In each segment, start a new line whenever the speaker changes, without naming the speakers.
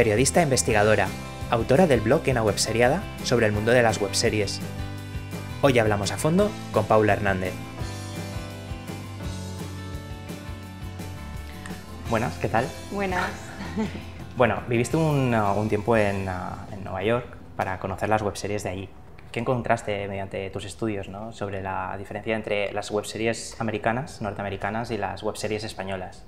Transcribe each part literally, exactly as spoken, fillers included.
periodista e investigadora, autora del blog Una Webseriada sobre el mundo de las webseries. Hoy hablamos a fondo con Paula Hernández. Buenas, ¿qué tal?
Buenas.
Bueno, viviste un, un tiempo en, en Nueva York para conocer las webseries de allí. ¿Qué encontraste mediante tus estudios, ¿no?, sobre la diferencia entre las webseries americanas, norteamericanas, y las webseries españolas?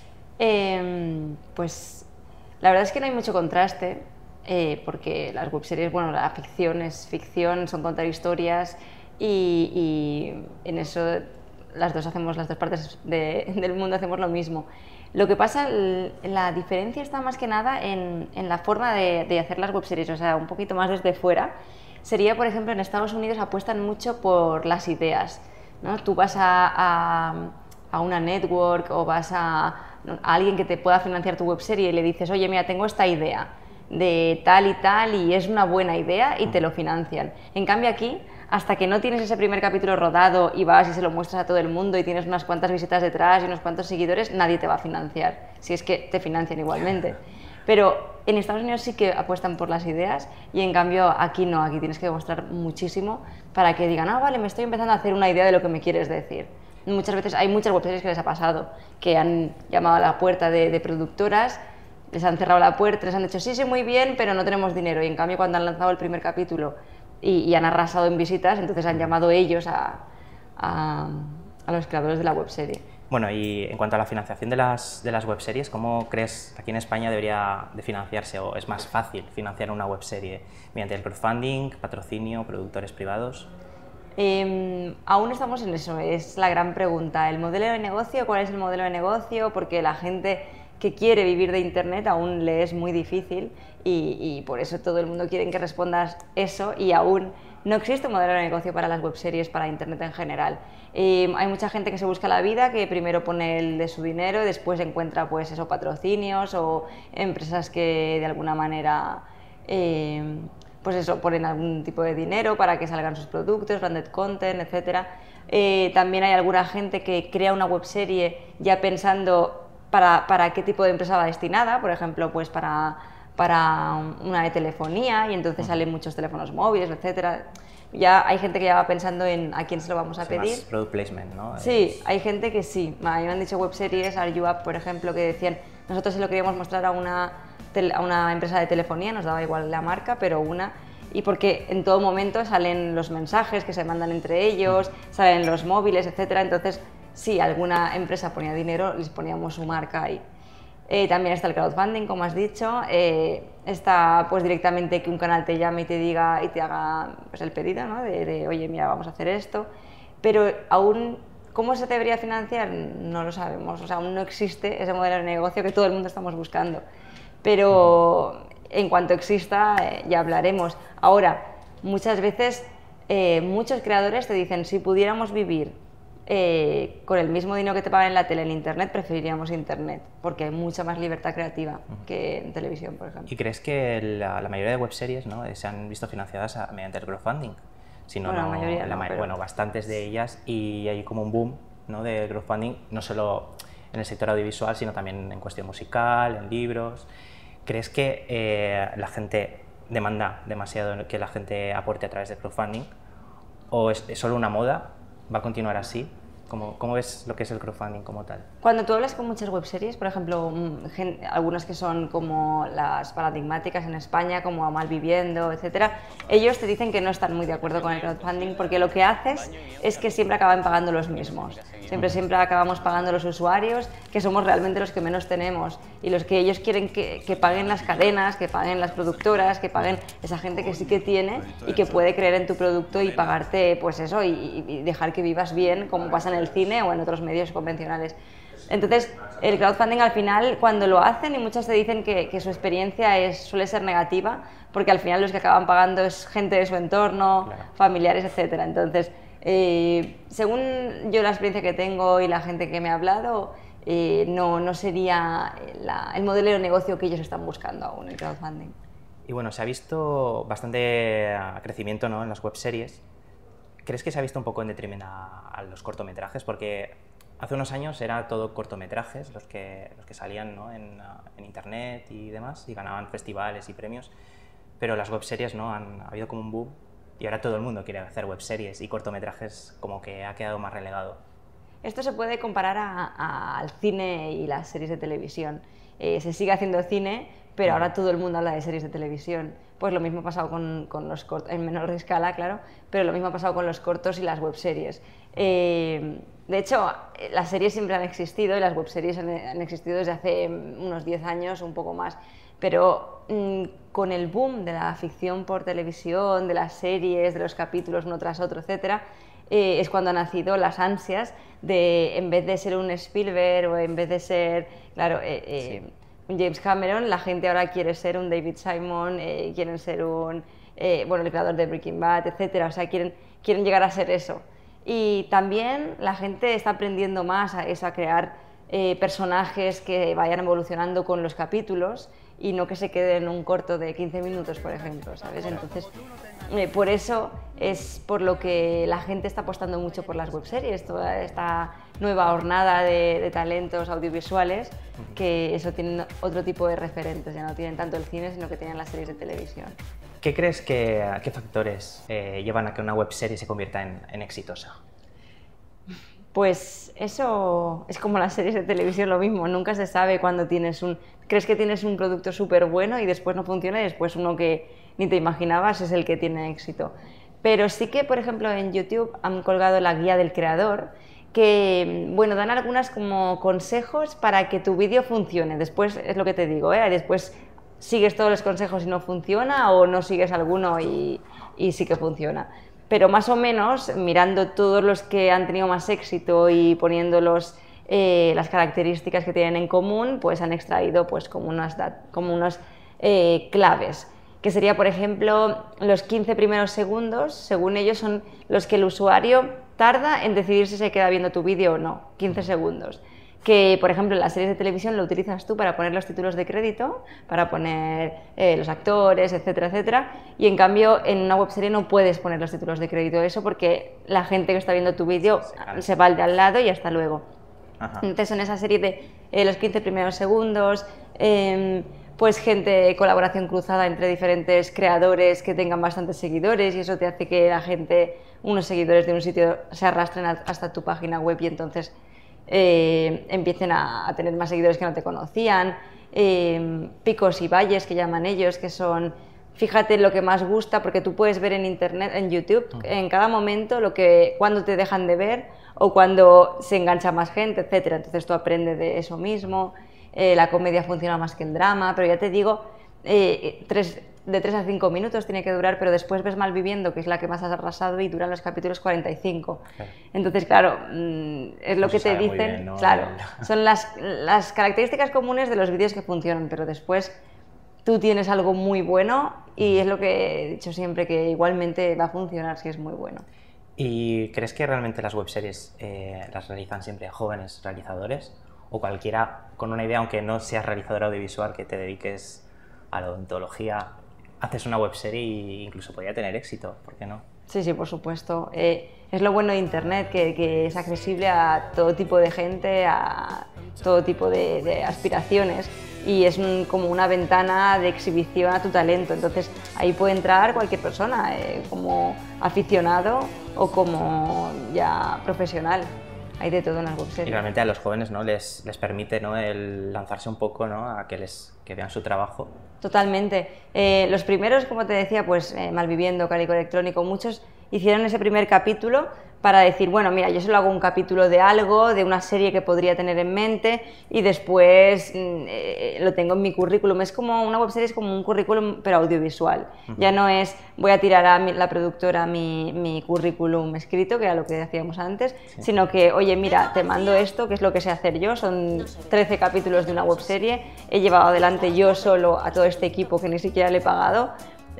Eh, pues la verdad es que no hay mucho contraste, eh, porque las webseries, bueno, la ficción es ficción, son contar historias y, y en eso las dos hacemos, las dos partes de, del mundo hacemos lo mismo. Lo que pasa, el, la diferencia está más que nada en, en la forma de, de hacer las webseries, o sea, un poquito más desde fuera. Sería, por ejemplo, en Estados Unidos apuestan mucho por las ideas, ¿no? Tú vas a, a, a una network o vas a, a alguien que te pueda financiar tu webserie y le dices, oye, mira, tengo esta idea de tal y tal y es una buena idea, y te lo financian. En cambio aquí, hasta que no tienes ese primer capítulo rodado y vas y se lo muestras a todo el mundo y tienes unas cuantas visitas detrás y unos cuantos seguidores, nadie te va a financiar, si es que te financian igualmente. Pero en Estados Unidos sí que apuestan por las ideas y en cambio aquí no, aquí tienes que demostrar muchísimo para que digan, ah, vale, me estoy empezando a hacer una idea de lo que me quieres decir. Muchas veces hay muchas webseries que les ha pasado, que han llamado a la puerta de, de productoras, les han cerrado la puerta, les han dicho, sí, sí, muy bien, pero no tenemos dinero. Y en cambio cuando han lanzado el primer capítulo y, y han arrasado en visitas, entonces han llamado ellos a, a, a los creadores de la webserie.
Bueno, y en cuanto a la financiación de las, de las webseries, ¿cómo crees que aquí en España debería de financiarse, o es más fácil financiar una webserie? ¿Mediante el crowdfunding, patrocinio, productores privados?
Eh, aún estamos en eso, es la gran pregunta. ¿El modelo de negocio? ¿Cuál es el modelo de negocio? Porque la gente que quiere vivir de Internet aún le es muy difícil y, y por eso todo el mundo quiere que respondas eso, y aún no existe un modelo de negocio para las webseries, para Internet en general. Eh, hay mucha gente que se busca la vida, que primero pone el de su dinero y después encuentra, pues eso, patrocinios o empresas que de alguna manera eh, pues eso, ponen algún tipo de dinero para que salgan sus productos, branded content, etcétera. Eh, también hay alguna gente que crea una webserie ya pensando para, para qué tipo de empresa va destinada, por ejemplo, pues para, para una de telefonía, y entonces salen muchos teléfonos móviles, etcétera. Ya hay gente que ya va pensando en a quién se lo vamos a
Es
pedir.
Más product placement, ¿no?
Sí,
es...
hay gente que sí. A mí me han dicho webseries, Are You Up, por ejemplo, que decían, nosotros se lo queríamos mostrar a una, a una empresa de telefonía, nos daba igual la marca, pero una, y porque en todo momento salen los mensajes que se mandan entre ellos, salen los móviles, etcétera. Entonces, si alguna empresa ponía dinero, les poníamos su marca ahí. Eh, también está el crowdfunding, como has dicho. Eh, está pues directamente que un canal te llame y te diga y te haga pues, el pedido, ¿no? de, de, oye, mira, vamos a hacer esto. Pero aún, ¿cómo se debería financiar? No lo sabemos. O sea, aún no existe ese modelo de negocio que todo el mundo estamos buscando. Pero en cuanto exista, eh, ya hablaremos. Ahora, muchas veces, eh, muchos creadores te dicen, si pudiéramos vivir Eh, con el mismo dinero que te pagan en la tele, en Internet, preferiríamos Internet, porque hay mucha más libertad creativa que en televisión, por ejemplo.
¿Y crees que la, la mayoría de webseries, ¿no?, se han visto financiadas a, mediante el crowdfunding? Si no,
bueno,
no,
la mayoría
la
no,
ma
pero...
Bueno, bastantes de ellas, y hay como un boom, ¿no?, de crowdfunding, no solo en el sector audiovisual, sino también en cuestión musical, en libros. ¿Crees que eh, la gente demanda demasiado que la gente aporte a través de crowdfunding? ¿O es, es solo una moda? ¿Va a continuar así? ¿Cómo, ¿Cómo ves lo que es el crowdfunding como tal?
Cuando tú hablas con muchas webseries, por ejemplo, gen, algunas que son como las paradigmáticas en España, como Malviviendo, etcétera, ellos te dicen que no están muy de acuerdo con el crowdfunding, porque lo que haces es que siempre acaban pagando los mismos. Siempre, siempre acabamos pagando los usuarios, que somos realmente los que menos tenemos, y los que ellos quieren que, que paguen las cadenas, que paguen las productoras, que paguen esa gente que sí que tiene y que puede creer en tu producto y pagarte, pues eso, y, y dejar que vivas bien, como pasa en el cine o en otros medios convencionales. Entonces, el crowdfunding al final, cuando lo hacen, y muchos te dicen que, que su experiencia es, suele ser negativa, porque al final los que acaban pagando es gente de su entorno, claro, familiares, etcétera. Entonces, eh, según yo la experiencia que tengo y la gente que me ha hablado, eh, no, no sería la, el modelo de negocio que ellos están buscando aún, el crowdfunding.
Y bueno, se ha visto bastante crecimiento, ¿no?, en las webseries. ¿Crees que se ha visto un poco en detrimento a, a los cortometrajes? Porque hace unos años era todo cortometrajes los que, los que salían, ¿no? en, en internet y demás, y ganaban festivales y premios, pero las webseries, ¿no? Han ha habido como un boom y ahora todo el mundo quiere hacer webseries y cortometrajes como que ha quedado más relegado.
Esto se puede comparar a, a, al cine y las series de televisión. Eh, se sigue haciendo cine, pero ahora todo el mundo habla de series de televisión. Pues lo mismo ha pasado con, con los cortos, en menor escala, claro, pero lo mismo ha pasado con los cortos y las webseries. Eh, de hecho, las series siempre han existido y las webseries han, han existido desde hace unos diez años, un poco más, pero mmm, con el boom de la ficción por televisión, de las series, de los capítulos uno tras otro, etcétera, eh, es cuando han nacido las ansias de, en vez de ser un Spielberg o en vez de ser, claro, eh, eh, sí. un James Cameron, la gente ahora quiere ser un David Simon, eh, quieren ser un, eh, bueno, el creador de Breaking Bad, etcétera, o sea, quieren, quieren llegar a ser eso. Y también la gente está aprendiendo más a eso, a crear eh, personajes que vayan evolucionando con los capítulos y no que se queden en un corto de quince minutos, por ejemplo, ¿sabes? Entonces, eh, por eso es por lo que la gente está apostando mucho por las webseries, toda esta nueva hornada de, de talentos audiovisuales, que eso tienen otro tipo de referentes, ya no tienen tanto el cine, sino que tienen las series de televisión.
¿Qué crees que, qué factores eh, llevan a que una webserie se convierta en, en exitosa?
Pues eso es como las series de televisión, lo mismo, nunca se sabe cuándo tienes un... Crees que tienes un producto súper bueno y después no funciona y después uno que ni te imaginabas es el que tiene éxito. Pero sí que, por ejemplo, en YouTube han colgado la guía del creador que, bueno, dan algunas como consejos para que tu vídeo funcione. Después, es lo que te digo, ¿eh? Después sigues todos los consejos y no funciona o no sigues alguno y, y sí que funciona. Pero más o menos, mirando todos los que han tenido más éxito y poniéndolos eh, las características que tienen en común, pues han extraído pues, como unas, como unos eh, claves, que sería, por ejemplo, los quince primeros segundos, según ellos, son los que el usuario tarda en decidir si se queda viendo tu vídeo o no, quince segundos. Que, por ejemplo, en las series de televisión lo utilizas tú para poner los títulos de crédito, para poner eh, los actores, etcétera, etcétera, y en cambio en una webserie no puedes poner los títulos de crédito, eso porque la gente que está viendo tu vídeo se, se va al de al lado y hasta luego. Ajá. Entonces en esa serie de eh, los quince primeros segundos, eh, pues gente, colaboración cruzada entre diferentes creadores que tengan bastantes seguidores y eso te hace que la gente, unos seguidores de un sitio se arrastren hasta tu página web y entonces Eh, empiecen a, a tener más seguidores que no te conocían, eh, picos y valles que llaman ellos, que son, fíjate lo que más gusta, porque tú puedes ver en internet, en YouTube, uh-huh. en cada momento lo que, cuando te dejan de ver o cuando se engancha más gente, etcétera. Entonces tú aprendes de eso mismo, eh, la comedia funciona más que el drama, pero ya te digo, eh, tres, de tres a cinco minutos tiene que durar, pero después ves Malviviendo, que es la que más has arrasado, y duran los capítulos cuarenta y cinco. Claro. Entonces, claro, es lo pues que te dicen, bien, ¿no? Claro, son las, las características comunes de los vídeos que funcionan, pero después tú tienes algo muy bueno y es lo que he dicho siempre, que igualmente va a funcionar si es muy bueno.
¿Y crees que realmente las webseries eh, las realizan siempre jóvenes realizadores? ¿O cualquiera con una idea, aunque no seas realizador audiovisual, que te dediques a la odontología, haces una webserie e incluso podría tener éxito? ¿Por qué no?
Sí, sí, por supuesto. Eh, es lo bueno de Internet, que, que es accesible a todo tipo de gente, a todo tipo de, de aspiraciones y es un, como una ventana de exhibición a tu talento. Entonces ahí puede entrar cualquier persona, eh, como aficionado o como ya profesional. Hay de todo en las webseries.
Y realmente a los jóvenes, ¿no? les, les permite, ¿no? el lanzarse un poco, ¿no? a que, les, que vean su trabajo.
Totalmente. Eh, los primeros, como te decía, pues eh, Malviviendo, Cálico Electrónico, muchos hicieron ese primer capítulo para decir, bueno, mira, yo solo hago un capítulo de algo, de una serie que podría tener en mente y después eh, lo tengo en mi currículum. Es como una webserie, es como un currículum pero audiovisual. Uh-huh. Ya no es voy a tirar a mi, la productora mi, mi currículum escrito, que era lo que decíamos antes, sí. sino que, oye, mira, te mando esto, que es lo que sé hacer yo, son trece capítulos de una webserie, he llevado adelante yo solo a todo este equipo que ni siquiera le he pagado.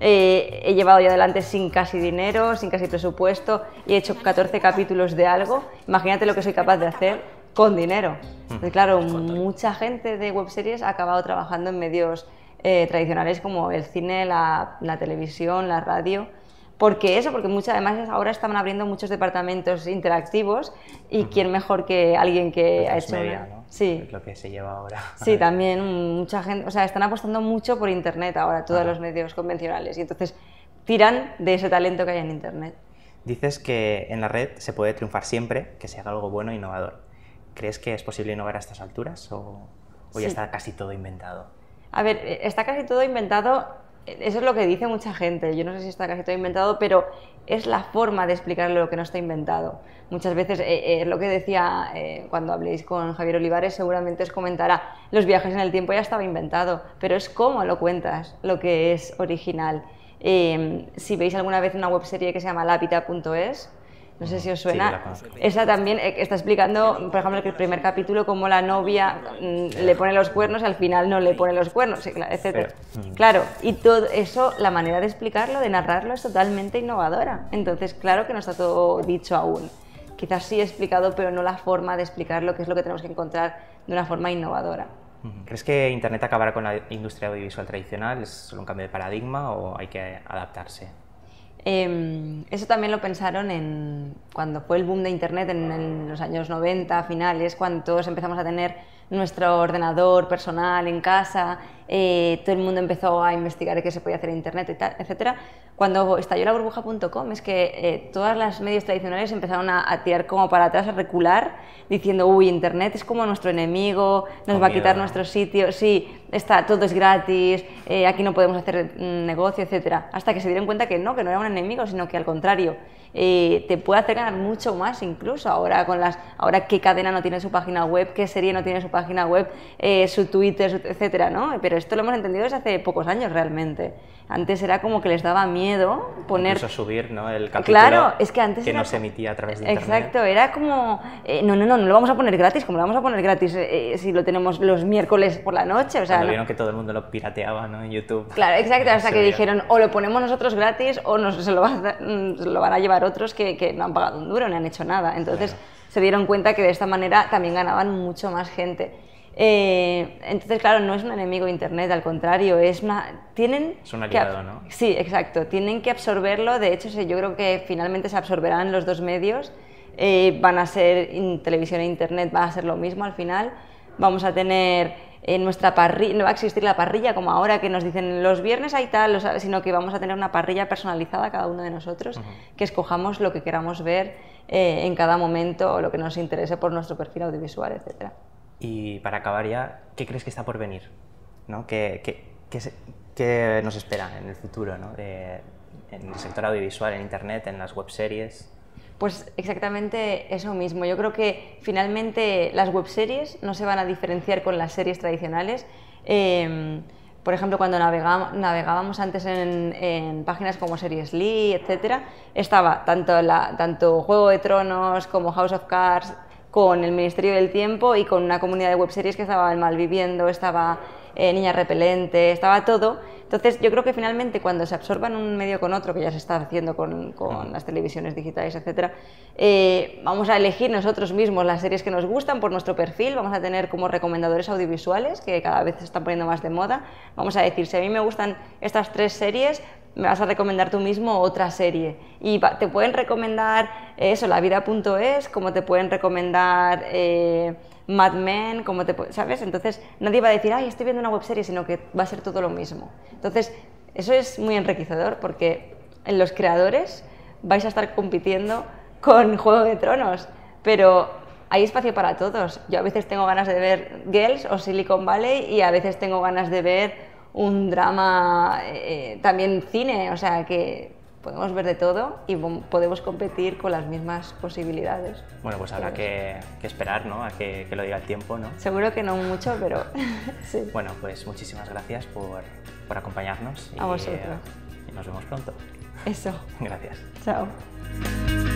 Eh, he llevado yo adelante sin casi dinero, sin casi presupuesto y he hecho catorce capítulos de algo. Imagínate lo que soy capaz de hacer con dinero. Entonces, claro, mucha gente de webseries ha acabado trabajando en medios eh, tradicionales como el cine, la, la televisión, la radio, Porque eso, porque muchas, además ahora están abriendo muchos departamentos interactivos y uh-huh. quién mejor que alguien que
pues
ha hecho
media,
una...
¿no?
Sí.
Es lo que se lleva ahora.
Sí, también mucha gente, o sea, están apostando mucho por internet ahora, todos uh-huh. los medios convencionales, y entonces tiran de ese talento que hay en internet.
Dices que en la red se puede triunfar siempre que se haga algo bueno e innovador. ¿Crees que es posible innovar a estas alturas o, o ya sí. está casi todo inventado?
A ver, está casi todo inventado, eso es lo que dice mucha gente, yo no sé si está casi todo inventado, pero es la forma de explicar lo que no está inventado. Muchas veces, eh, eh, lo que decía eh, cuando habléis con Javier Olivares, seguramente os comentará, los viajes en el tiempo ya estaba inventado, pero es cómo lo cuentas lo que es original. Eh, si veis alguna vez una webserie que se llama lapita punto es, no sé si os suena, sí, esa también está explicando, por ejemplo, que el primer capítulo, cómo la novia mmm, le pone los cuernos y al final no le pone los cuernos, etcétera. Claro, y todo eso, la manera de explicarlo, de narrarlo, es totalmente innovadora. Entonces, claro que no está todo dicho aún. Quizás sí explicado, pero no la forma de explicarlo, que es lo que tenemos que encontrar de una forma innovadora.
¿Crees que Internet acabará con la industria audiovisual tradicional? ¿Es solo un cambio de paradigma o hay que adaptarse?
Eh, eso también lo pensaron en, cuando fue el boom de Internet en, en los años noventa, finales, cuando todos empezamos a tener nuestro ordenador personal en casa, eh, todo el mundo empezó a investigar qué se podía hacer en Internet, y tal, etcétera. Cuando estalló la burbuja punto com es que eh, todas las medios tradicionales empezaron a, a tirar como para atrás, a recular, diciendo, uy, Internet es como nuestro enemigo, nos Con va miedo, a quitar ¿no? nuestros sitios, sí, está, todo es gratis, eh, aquí no podemos hacer mm, negocio, etcétera. Hasta que se dieron cuenta que no, que no era un enemigo, sino que al contrario, eh, te puede hacer ganar mucho más incluso ahora con las, ahora qué cadena no tiene su página web, qué serie no tiene su página web, eh, su Twitter, su, etcétera, ¿no? Pero esto lo hemos entendido desde hace pocos años realmente. Antes era como que les daba miedo poner...
Incluso subir, ¿no? El capítulo
claro, es que, antes
que
era...
no se emitía a través de Internet.
Exacto, era como... Eh, no, no, no, no lo vamos a poner gratis, como lo vamos a poner gratis eh, si lo tenemos los miércoles por la noche, o sea...
Cuando
no...
vieron que todo el mundo lo pirateaba, ¿no? En YouTube.
Claro, exacto, hasta que
veía.
dijeron, o lo ponemos nosotros gratis o nos, se, lo va a, se lo van a llevar otros que, que no han pagado un duro, ni han hecho nada. Entonces
claro.
se dieron cuenta que de esta manera también ganaban mucho más gente. Eh, entonces, claro, no es un enemigo Internet, al contrario, es una... Tienen
es un aliado,
que,
¿no?
Sí, exacto, tienen que absorberlo, de hecho yo creo que finalmente se absorberán los dos medios, eh, van a ser, en televisión e Internet van a ser lo mismo al final, vamos a tener en nuestra parrilla, no va a existir la parrilla como ahora que nos dicen los viernes hay tal, sino que vamos a tener una parrilla personalizada cada uno de nosotros, uh-huh. que escojamos lo que queramos ver eh, en cada momento o lo que nos interese por nuestro perfil audiovisual, etcétera.
Y para acabar ya, ¿qué crees que está por venir? ¿No? ¿Qué, qué, qué, se, qué nos espera en el futuro, ¿no? de, en el sector audiovisual, en Internet, en las webseries?
Pues exactamente eso mismo. Yo creo que finalmente las webseries no se van a diferenciar con las series tradicionales. Eh, por ejemplo, cuando navegábamos, navegábamos antes en, en páginas como Seriously, etcétera, estaba tanto, la, tanto Juego de Tronos como House of Cards, con el Ministerio del Tiempo y con una comunidad de webseries que estaba el Malviviendo, estaba eh, Niña Repelente, estaba todo. Entonces yo creo que finalmente cuando se absorban un medio con otro, que ya se está haciendo con, con las televisiones digitales, etcétera, eh, vamos a elegir nosotros mismos las series que nos gustan por nuestro perfil, vamos a tener como recomendadores audiovisuales, que cada vez se están poniendo más de moda, vamos a decir, si a mí me gustan estas tres series, me vas a recomendar tú mismo otra serie. Y te pueden recomendar eso, lavida punto es, como te pueden recomendar eh, Mad Men, como te, ¿sabes? Entonces nadie va a decir, ay, estoy viendo una webserie, sino que va a ser todo lo mismo. Entonces eso es muy enriquecedor porque en los creadores vais a estar compitiendo con Juego de Tronos, pero hay espacio para todos. Yo a veces tengo ganas de ver Girls o Silicon Valley y a veces tengo ganas de ver un drama, eh, también cine, o sea que podemos ver de todo y podemos competir con las mismas posibilidades.
Bueno, pues habrá que, que esperar, ¿no? A que, que lo diga el tiempo, ¿no?
Seguro que no mucho, pero sí.
Bueno, pues muchísimas gracias por, por acompañarnos.
A vosotros.
Y nos vemos pronto.
Eso.
Gracias.
Chao.